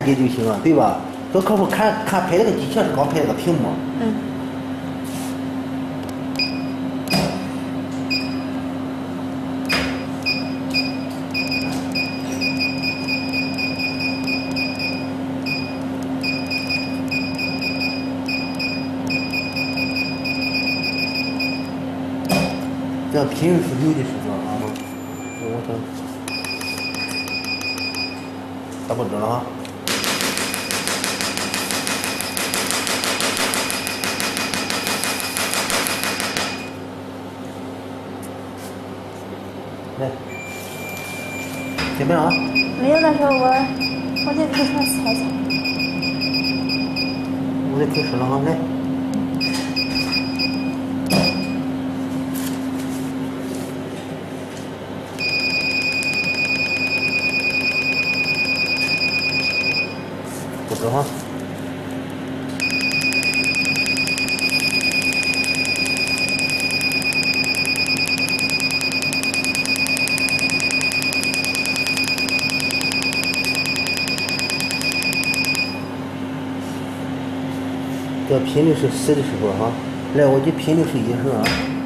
解就行了，对吧？搁客户看拍这个机确实刚拍这个屏幕。 嗯。 这频率是6的时候啊，我这打不准了啊。来，怎么样啊？ 没有，那时候我就给他猜猜。 我得开始了啊，来。不知哈。这频率是4的时候哈，来，我的频率是1是啊。